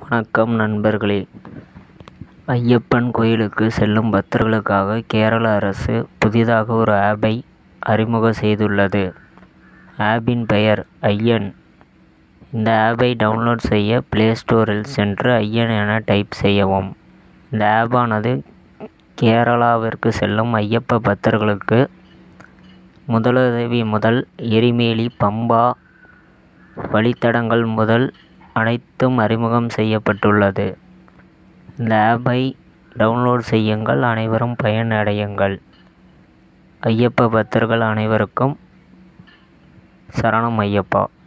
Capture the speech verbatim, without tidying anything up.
வணக்கம் நண்பர்களே. ஐயப்பன் கோயிலுக்கு செல்லும் பக்தர்களுக்காக கேரள அரசு புதிதாக ஒரு ஆப்பை அறிமுகம் செய்துள்ளது. ஆப்பின் பெயர் ஐயன். இந்த ஆப்பை டவுன்லோட் செய்ய பிளே ஸ்டோரில் சென்று ஐயன் என டைப் செய்யவும். இந்த ஆப்பானது கேரளாவிற்கு செல்லும் ஐயப்ப பக்தர்களுக்கு முதலுதவி முதல் எரிமேலி, பம்பா வழித்தடங்கள் முதல் அனைத்தும் அறிமுகம் செய்யப்பட்டுள்ளது. இந்த ஆப்பை டவுன்லோட் செய்யுங்கள், அனைவரும் பயனடையுங்கள். ஐயப்ப பக்தர்கள் அனைவருக்கும் சரணம் ஐயப்பா.